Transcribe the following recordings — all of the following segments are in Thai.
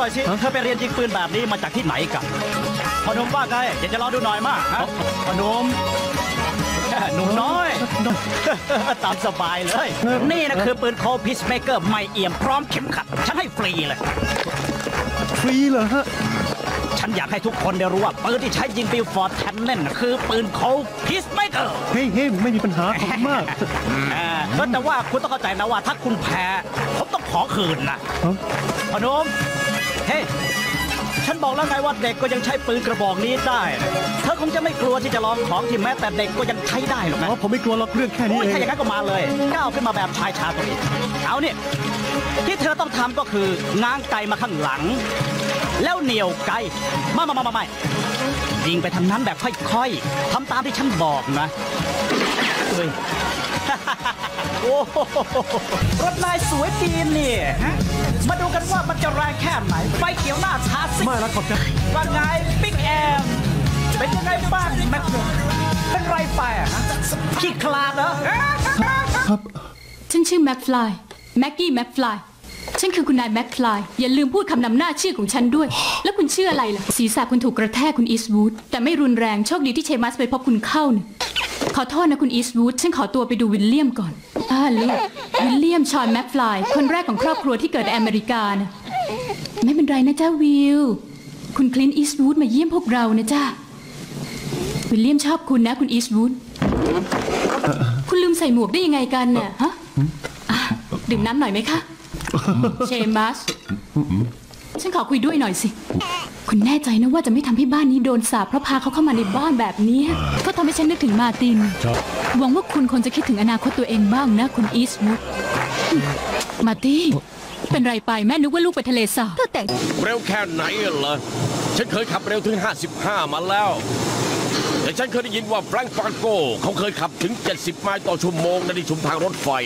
อยสิเธอไปเรียนยิงปืนแบบนี้มาจากที่ไหนกันพนมว่าไงอยากจะลองดูหน่อยมากพนมหนุ่มน้อยตามสบายเลยนี่นะคือปืนโคพิสเมเกอร์ไม่เอี่ยมพร้อมเข็มขัดฉันให้ฟรีเลยฟรีเหรอฮะฉันอยากให้ทุกคนได้รู้ว่าปืนที่ใช้ยิงบิลฟอร์ดแทนเน่นคือปืนโคพิสเมเกอร์เฮ้ยไม่มีปัญหาขอบคุณมากแต่ว่าคุณต้องเข้าใจนะว่าถ้าคุณแพ้ผมต้องขอคืนนะพนมเฮ้ฉันบอกแล้วไงว่าเด็กก็ยังใช้ปืนกระบอกนี้ได้เธอคงจะไม่กลัวที่จะลองของที่แม้แต่เด็กก็ยังใช้ได้หรอกนะผมไม่กลัวหรอกเรื่องแค่นี้เองถ้าอย่างนั้นก็มาเลยก้าวขึ้นมาแบบชายชาตรีเอาเนี่ยที่เธอต้องทำก็คือง้างไกมาข้างหลังแล้วเหนี่ยวไกไม่ยิงไปทางนั้นแบบค่อยๆทำตามที่ฉันบอกนะเฮ้ยโอ้รถนายสวยดีนี่มาดูกันว่ามันจะแรงแค่ไหนไฟเขียวหน้าชาร์จไม่ละขอบใจว่าไงบิ๊กแอมเป็นยังไงบ้างแม็กเป็นไรไปขี้คลาดเหรอครับฉันชื่อแม็กฟลายแม็กกี้แม็กฟลายฉันคือคุณนายแม็กฟลายอย่าลืมพูดคำนำหน้าชื่อของฉันด้วยแล้วคุณชื่ออะไรล่ะศีรษะคุณถูกกระแทกคุณอีสต์วูดแต่ไม่รุนแรงโชคดีที่เชมัสไปพบคุณเข้าเนี่ยขอโทษนะคุณอีสต์วูดฉันขอตัวไปดูวิลเลียมก่อนลูกวิลเลียมชอนแม็กฟลายคนแรกของครอบครัวที่เกิดในอเมริกานะไม่เป็นไรนะจ้าวิลคุณคลินต์อีสต์วูดมาเยี่ยมพวกเรานะจ้าวิลเลียมชอบคุณนะคุณอีสต์วูดคุณลืมใส่หมวกได้ยังไงกันเนี่ยฮะดื่มน้ำหน่อยไหมคะเชมัสฉันขอคุยด้วยหน่อยสิคุณแน่ใจนะว่าจะไม่ทำให้บ้านนี้โดนสาปเพราะพาเขาเข้ามาในบ้านแบบนี้ก็ทำให้ฉันนึกถึงมาร์ตินหวังว่าคุณคงจะคิดถึงอนาคตตัวเองบ้างนะคุณอีสต์วูดมาร์ตี้เป็นไรไปแม่นึกว่าลูกไปทะเลสาบแต่เร็วแค่ไหนเหรอฉันเคยขับเร็วถึง55มาแล้วแต่ฉันเคยได้ยินว่าแฟรงก์ฟาโก้เขาเคยขับถึง70ไมล์ต่อชั่วโมงในชุมทางรถไฟ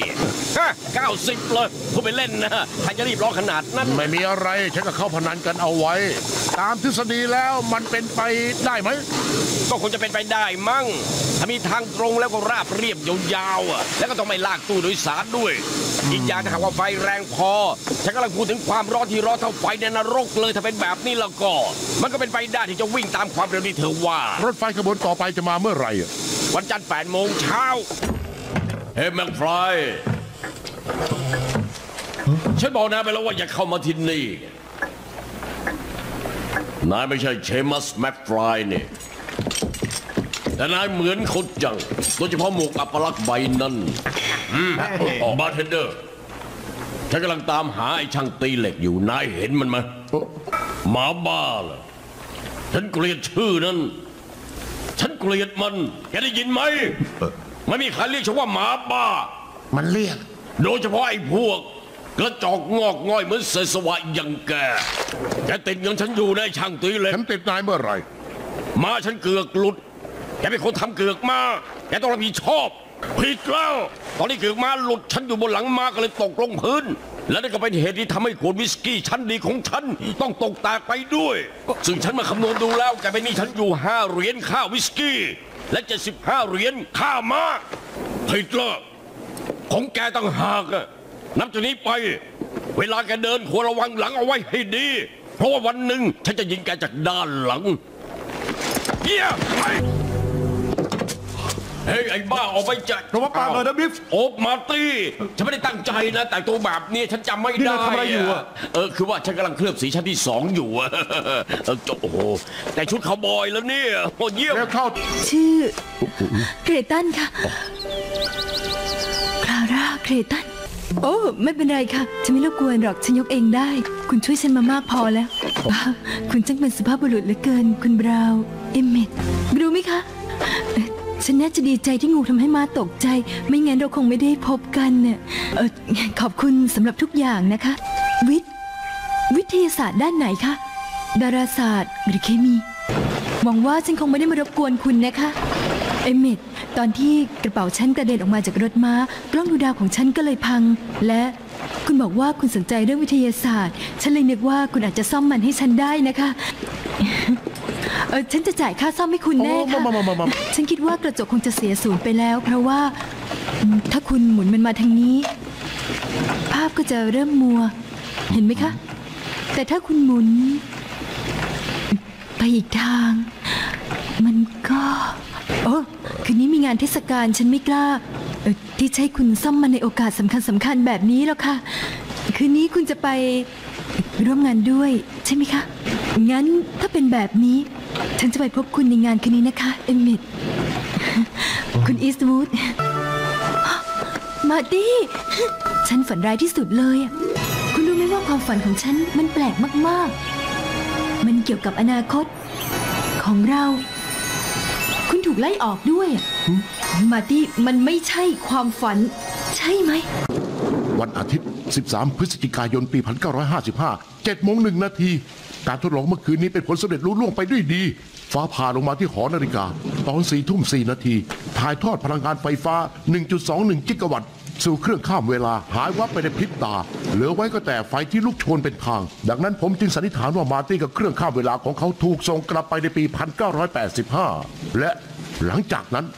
90เลยพูดไปเล่นนะใครจะรีบร้อนขนาดนั้นไม่มีอะไรฉันก็เข้าพนันกันเอาไว้ตามทฤษฎีแล้วมันเป็นไปได้ไหมก็คงจะเป็นไปได้มั้งถ้ามีทางตรงแล้วก็ราบเรียบยาวๆแล้วก็ต้องไม่ลากตู้โดยสารด้วยอีกอย่างถ้าหากว่าไฟแรงพอฉันกำลังพูดถึงความร้อนที่ร้อนเท่าไฟในนรกเลยถ้าเป็นแบบนี้แล้วก็มันก็เป็นไปได้ที่จะวิ่งตามความเร็วที่เธอว่ารถไฟขบวนต่อไปจะมาเมื่อไหร่วันจันทร์8 โมงเช้าเฮ้ยแม็กฟลายฉันบอกนายไปแล้วว่าอย่าเข้ามาที่นี่นายไม่ใช่เชมัสแม็กฟลายนี่แต่นายเหมือนเขาจังโดยเฉพาะหมวกอัปลักษณ์ใบนั้นบาร์เทนเดอร์ฉันกำลังตามหาไอ้ช่างตีเหล็กอยู่นายเห็นมันไหมหมาบ้าเหรอฉันเกลียดชื่อนั้นฉันเกลียดมันแกได้ยินไหมไม่มีใครเรียกฉันว่าหมาบ้ามันเรียกโดยเฉพาะไอ้พวกกระจอกงอกง่อยเหมือนเสสวะอย่างแกติดเงินฉันอยู่ในช่างตีเหล็กฉันติดนายเมื่อไหร่มาฉันเกือกหลุดแกเป็นคนทำเกือกมาแกต้องรับผิดชอบผิดแล้วตอนนี้เกือกมาหลุดฉันอยู่บนหลังมาก็เลยตกลงพื้นและนั่นก็เป็นเหตุที่ทำให้ขวดวิสกี้ชั้นดีของฉันต้องตกแตกไปด้วยซึ่งฉันมาคำนวณดูแล้วแกเป็นหนี้ฉันอยู่5 เหรียญค่าวิสกี้และ75 เหรียญค่าม้าผิดแล้วของแกต้องหากนับจากนี้ไปเวลาแกเดินควรระวังหลังเอาไว้ให้ดีเพราะว่าวันหนึ่งฉันจะยิงแกจากด้านหลังเยี่ยมเฮ้ยไอ้บ้าออกไปจากเพราะว่าปากเลยนะบิฟโอ๊บมาตี้ฉันไม่ได้ตั้งใจนะแต่ตัวแบบนี้ฉันจำไม่ได้ทำอะไรอยู่คือว่าฉันกำลังเคลือบสีชั้นที่2อยู่โอ้โหแต่ชุดคาวบอยแล้วเนี่ยโอ้เยี่ยมแล้วเข้าชื่อเกรตันค่ะคลาร่าเกรตันโอ้ไม่เป็นไรค่ะฉันไม่รบกวนหรอกฉันยกเองได้คุณช่วยฉันมามากพอแล้วคุณจังเป็นสุภาพบุรุษเหลือเกินคุณบราวน์เอมเมดรู้ไหมคะฉันน่าจะดีใจที่งูทำให้ม้าตกใจไม่งั้นเราคงไม่ได้พบกันเนี่ยขอบคุณสำหรับทุกอย่างนะคะวิทยาศาสตร์ด้านไหนคะดาราศาสตร์หรือเคมีหวังว่าฉันคงไม่ได้มารบกวนคุณนะคะเอมเมดตอนที่กระเป๋าฉันกระเด็นออกมาจากรถม้ากล้องดูดาวของฉันก็เลยพังและคุณบอกว่าคุณสนใจเรื่องวิทยาศาสตร์ฉันเลยนึกว่าคุณอาจจะซ่อมมันให้ฉันได้นะคะฉันจะจ่ายค่าซ่อมให้คุณแน่ค่ะฉันคิดว่ากระจกคงจะเสียศูนย์ไปแล้วเพราะว่าถ้าคุณหมุนมันมาทางนี้ภาพก็จะเริ่มมัวเห็นไหมคะแต่ถ้าคุณหมุน ไปอีกทาง มันก็โอ้คืนนี้มีงานเทศกาลฉันไม่กล้าที่ใช้คุณซ่อมมาในโอกาสสำคัญแบบนี้หรอกค่ะ คืนนี้คุณจะไปร่วมงานด้วยใช่ไหมคะงั้นถ้าเป็นแบบนี้ฉันจะไปพบคุณในงานคืนนี้นะคะเอมมิทคุณอีสต์วูดมาร์ตี้ฉันฝันร้ายที่สุดเลยคุณรู้ไหมว่าความฝันของฉันมันแปลกมากๆมันเกี่ยวกับอนาคตของเราคุณถูกไล่ออกด้วยมาร์ตี้มันไม่ใช่ความฝันใช่ไหมวันอาทิตย์ 13 พฤศจิกายน ปี 1955 7:01 นาที การทดลองเมื่อคืนนี้เป็นผลสำเร็จรุ่ล่วงไปด้วยดี ฟ้าผ่าลงมาที่หอนาฬิกา ตอน 4:04 นาที ถ่ายทอดพลังงานไฟฟ้า 1.21 กิกะวัตต์สู่เครื่องข้ามเวลา หายวับไปในพริบตา เหลือไว้ก็แต่ไฟที่ลุกโชนเป็นทาง ดังนั้นผมจึงสันนิษฐานว่ามาร์ตี้กับเครื่องข้ามเวลาของเขาถูกส่งกลับไปในปี 1985 และหลังจากนั้น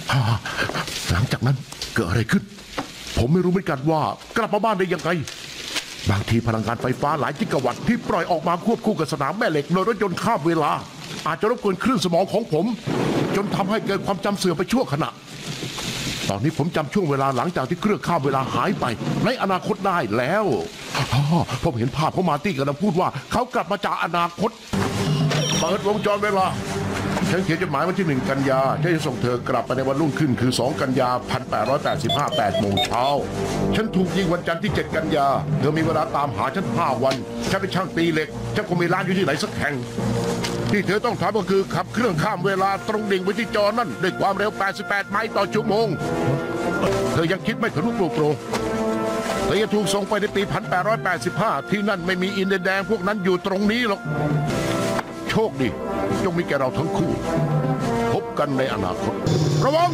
เกิดอะไรขึ้นผมไม่รู้เหมือนกันว่ากลับมาบ้านได้ยังไงบางทีพลังงานไฟฟ้าหลายกิกะวัตต์ที่ปล่อยออกมาควบคู่กับสนามแม่เหล็กโดยรถยนต์ข้ามเวลาอาจจะรบกวนคลื่นสมองของผมจนทำให้เกิดความจำเสื่อมไปชั่วขณะตอนนี้ผมจำช่วงเวลาหลังจากที่เครื่องข้ามเวลาหายไปในอนาคตได้แล้วผมเห็นภาพของมาร์ตี้กำลังพูดว่าเขากลับมาจากอนาคตเปิดวงจรเวลาฉันเขียนจดหมายวันที่ 1 กันยาฉันจะส่งเธอกลับไปในวันรุ่งขึ้นคือ 2 กันยา 1885 8 โมงเช้าฉันถูกยิงวันจันทร์ที่ 7 กันยาเธอมีเวลาตามหาฉัน 5 วันฉันเป็นช่างตีเหล็กฉันคงมีร้านอยู่ที่ไหนสักแห่งที่เธอต้องทำก็คือขับเครื่องข้ามเวลาตรงดิ่งไปที่จอนั่นด้วยความเร็ว 88 ไมล์ต่อชั่วโมงเธอยังคิดไม่ทะลุปลุกโปร่งเธอจะถูกส่งไปในปี 1885 ที่นั่นไม่มีอินเดียแดงพวกนั้นอยู่ตรงนี้หรอกโชคดีจงมีแก่เราทั้งคู่พบกันในอนาคตระวัง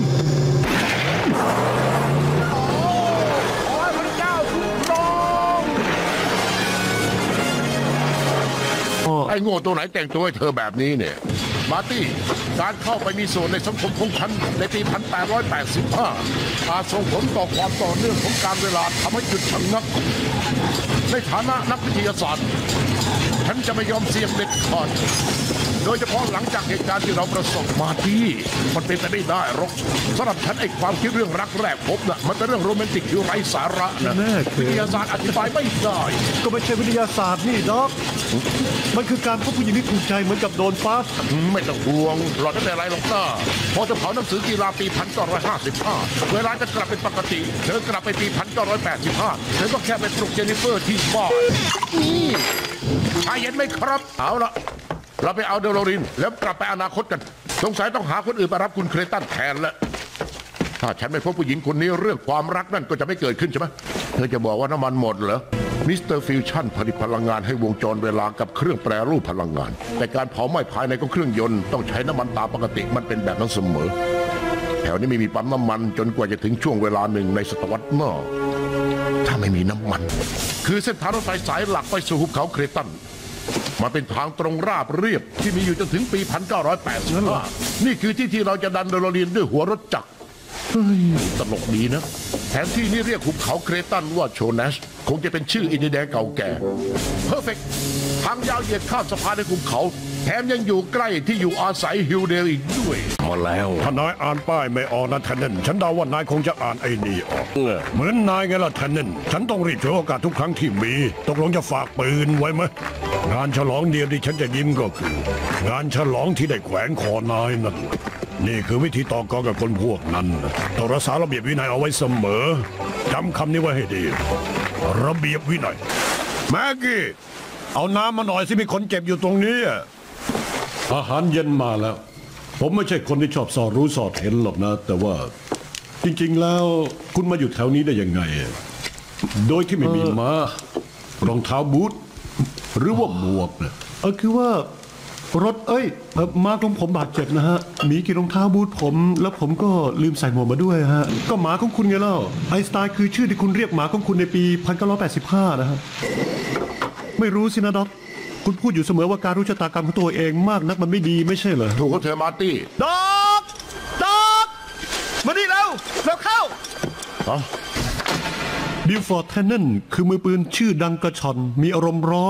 พระเจ้าคุ้มครองไอ้โง่ตัวไหนแต่งตัวให้เธอแบบนี้เนี่ยมาร์ตี้การเข้าไปมีส่วนในสังคมของฉันในปี 1885 อาจส่งผลต่อความต่อเนื่องของการเวลาทำให้หยุดชะงักในฐานะนักวิทยาศาสตร์ฉันจะไม่ยอมเสี่ยงเด็ดขาดโดยเฉพาะหลังจากเหตุการณ์ที่เราประสบมาที่มันเป็นไปไม่ได้หรอกสำหรับฉันไอ้ความคิดเรื่องรักแรกพบน่ะมันเป็นเรื่องโรแมนติกที่ไร้สาระนะวิทยาศาสตร์อธิบายไม่ได้ก็ไม่ใช่วิทยาศาสตร์นี่ด็อกมันคือการพบผู้หญิงที่ถูกใจเหมือนกับโดนฟ้าไม่ต้องห่วงหลอดไม่เป็นไรหรอกนะพอจะเผาหนังสือกีฬาปี 1955 เวลาจะกลับเป็นปกติเธอกลับไปปี 1985 เธอก็แค่ไปปลุกเจนนิเฟอร์ที่บ้านนี่ชายเย็นไหมครับเอาละเราไปเอาเดโลรินแล้วกลับไปอนาคตกันสงสัยต้องหาคนอื่นมารับคุณเครตันแทนแล้วถ้าฉันไม่พบผู้หญิงคนนี้เรื่องความรักนั่นก็จะไม่เกิดขึ้นใช่ไหมเธอจะบอกว่าน้ำมันหมดเหรอมิสเตอร์ฟิวชั่นผลิตพลังงานให้วงจรเวลากับเครื่องแปรรูปพลังงานแต่การเผาไหม้ภายในของเครื่องยนต์ต้องใช้น้ำมันตามปกติมันเป็นแบบนั้นเสมอแถวนี้ไม่มีปั๊มน้ำมันจนกว่าจะถึงช่วงเวลาหนึ่งในศตวรรษหน้าถ้าไม่มีน้ำมันคือเส้นทางรถไฟสายหลักไปสู่หุบเขาเครตันมันเป็นทางตรงราบเรียบที่มีอยู่จนถึงปี 1985 นี่คือที่เราจะดันเดโลรีนด้วยหัวรถจักรตลกดีนะแผนที่นี้เรียกหุบเขาเครตันว่าโชนัชคงจะเป็นชื่ออินเดียแดงเก่าแก่เพอร์เฟกต์ทางยาวเหยียดข้ามสะพานในหุบเขาแถมยังอยู่ใกล้ที่อยู่อาศัยฮิลเดลอีกด้วยมาแล้วถ้านายอ่านป้ายไม่ออกนะแทนเนนฉันเดาว่านายคงจะอ่านไอ้นี่ออกเหมือนนายไงล่ะแทนเนนฉันต้องรีบฉวยโอกาสทุกครั้งที่มีตกลงจะฝากปืนไว้ไหมงานฉลองเดียวที่ฉันจะยิ้มก็คืองานฉลองที่ได้แขวนคอนายนั่นนี่คือวิธีต่อกรกับคนพวกนั้นต้องรักษาระเบียบวินัยเอาไว้เสมอจำคำนี้ไว้ให้ดีระเบียบวินัยแม็กกี้เอาน้ำมาหน่อยสิมีคนเจ็บอยู่ตรงนี้อาหารเย็นมาแล้วผมไม่ใช่คนที่ชอบสอดรู้สอดเห็นหรอกนะแต่ว่าจริงๆแล้วคุณมาอยู่แถวนี้ได้ยังไงโดยที่ไม่มีม้ารองเท้าบูทหรือว่าหมวกเนี่ยคือว่ารถม้าของผมบาดเจ็บนะฮะมีกี่รองเท้าบูทผมแล้วผมก็ลืมใส่หมวกมาด้วยฮะก็หมาของคุณไงเล่าไอน์สไตน์คือชื่อที่คุณเรียกหมาของคุณในปี 1985 นะฮะไม่รู้สินะด็อกคุณพูดอยู่เสมอว่าการรู้ชะตากรรมของตัวเองมากนักมันไม่ดีไม่ใช่เหรอถูกเธอมาร์ตี้ด็อกมานี่แล้วเข้าบิลฟอร์ดแทนเนนคือมือปืนชื่อดังกระชอนมีอารมณ์ร้อน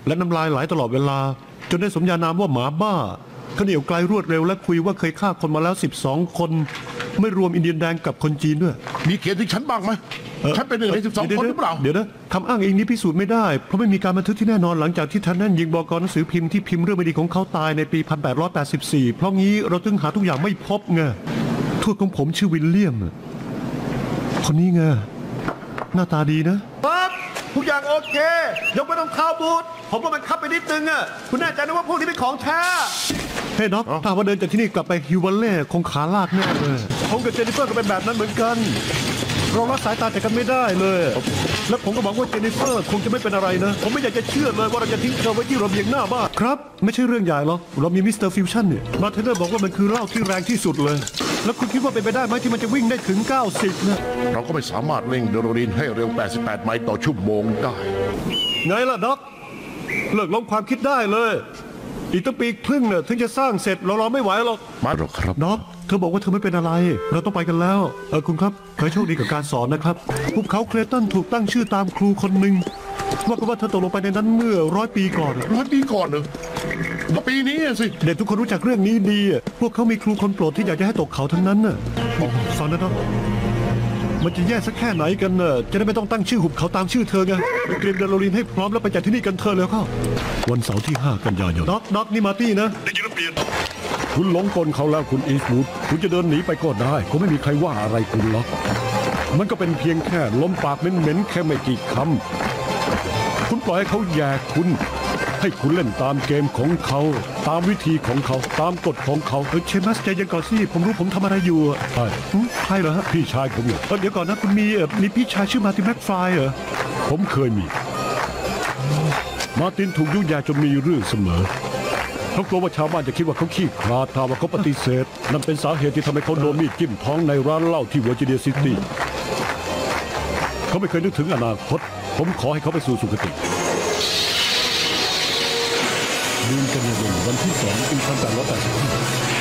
และน้ำลายไหลตลอดเวลา จนได้สมญานามว่าหมาบ้าเขาเหนียวไกลรวดเร็วและคุยว่าเคยฆ่าคนมาแล้ว12 คน ไม่รวมอินเดียนแดงกับคนจีนด้วยมีเขียนถึงฉันบ้างไหมฉันเป็นหนึ่งใน12 คนหรือเปล่าเดี๋ยวนะคำอ้างเองนี้พิสูจน์ไม่ได้เพราะไม่มีการบันทึกที่แน่นอนหลังจากที่ทันนั่นยิงบก.หนังสือพิมพ์ที่พิมพ์เรื่องไม่ดีของเขาตายในปี 1884 เพราะงี้เราจึงหาทุกอย่างไม่พบไงทวดของผมชื่อวิลเลียมคนนี้ไงหน้าตาดีนะครับทุกอย่างโอเคยกเว้นรองเท้าบูทผมว่ามันคับไปนิดนึงอ่ะคุณแน่ใจนะว่าพวกนี้เป็นของแท้เฮ้ยน็อกถ้าว่าเดินจากที่นี่กลับไปฮิววัลเล่คงขาลากแน่เลยผมกับเจนนิเฟอร์ก็เป็นแบบนั้นเหมือนกันเราละสายตาจากกันไม่ได้เลยและผมก็หวังว่าเจนนิเฟอร์คงจะไม่เป็นอะไรนะผมไม่อยากจะเชื่อเลยว่าเราจะทิ้งเธอไว้ที่ระเบียงหน้าบ้านครับไม่ใช่เรื่องใหญ่หรอกเรามีมิสเตอร์ฟิวชั่นเนี่ยบาร์เทนเดอร์บอกว่ามันคือเหล้าที่แรงที่สุดเลยแล้วคุณคิดว่าเป็นไปได้ไหมที่มันจะวิ่งได้ถึง90นะเราก็ไม่สามารถเร่งโดโรลินให้เร็ว88 ไมล์ต่อชั่วโมงได้ไงล่ะด็อกเลิกล้มความคิดได้เลยอีกตั้งปีครึ่งเนี่ยถึงจะสร้างเสร็จเรารอไม่ไหวหรอกมาหรอกครับด็อกเธอบอกว่าเธอไม่เป็นอะไรเราต้องไปกันแล้วคุณครับขอให้โชคดีกับการสอนนะครับภูเขาเคลตันถูกตั้งชื่อตามครูคนหนึ่งว่ากันว่าเธอตกลงไปในนั้นเมื่อ100 ปีก่อน 100 ปีก่อนเหรอก็ปีนี้สิเด็กทุกคนรู้จักเรื่องนี้ดีพวกเขามีครูคนโปรดที่อยากจะให้ตกเขาทั้งนั้นน่ะสอนนะด็อกมันจะแย่สักแค่ไหนกันน่ะจะได้ไม่ต้องตั้งชื่อหุบเขาตามชื่อเธอไงเตรียมเดโรลินให้พร้อมแล้วไปจากที่นี่กันเธอแล้วเข้าวันเสาร์ที่5 กันยายนด็อกนี่มาร์ตี้นะได้ยินเปลี่ยนคุณหลงกลเขาแล้วคุณอีสต์วูดคุณจะเดินหนีไปก็ได้คงไม่มีใครว่าอะไรคุณหรอกมันก็เป็นเพียงแค่ล้มปากเหม็นๆแค่ไม่กี่คำคุณปล่อยให้เขาแย่คุณให้คุณเล่นตามเกมของเขาตามวิธีของเขาตามกฎของเขาเชมัสใจเย็นก่อนสิผมรู้ผมทำอะไรอยู่ใช่เหรอฮะพี่ชายผมเนี่ยเดี๋ยวก่อนนะคุณมีพี่ชายชื่อมาร์ตินแม็กฟลายเหรอผมเคยมีมาร์ตินถูกยุ่งยากจนมีเรื่องเสมอเขากลัวว่าชาวบ้านจะคิดว่าเขาขี้ขลาดถ้าว่าเขาปฏิเสธนั่นเป็นสาเหตุที่ทำให้เขาโดนมีดจิ้มท้องในร้านเหล้าที่เวอร์จิเนียซิตี้เขาไม่เคยนึกถึงอนาคตผมขอให้เขาไปสู่สุคติเดือนกันยายนวันที่2 ปี 1885